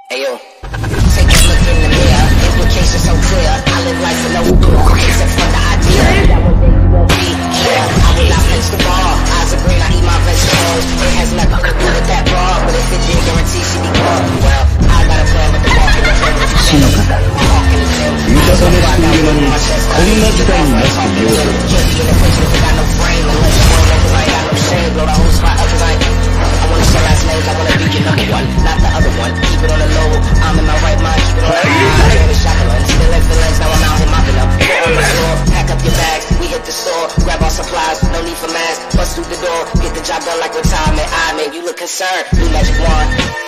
Ayo, take a look in the mirror, implications so clear. I live life with no except for the idea that one day you won't be here. I will not pinch the ball, eyes are green, I eat my vegetables. It has nothing to do with that bar, but if it did, guarantee she be gone. Well, I got a plan with the walk in the gym. Walk in the gym. I just don't find out what my chest got. You got friends talking to them. Can't be in the picture if you got no frame. Unless you wanna know cause I ain't got no shame. Blow the whole spot up cause I wanna show last names, I wanna be your number one, not the other one. Keep it on the low, I'm in my right mind, keep it on the high. I ain't a shotgun, still in feelings, now I'm out here mopping up. Get on the floor, pack up your bags, we hit the store, grab our supplies, no need for masks, bust through the door, get the job done like retirement. I man, you look concerned, new magic wand.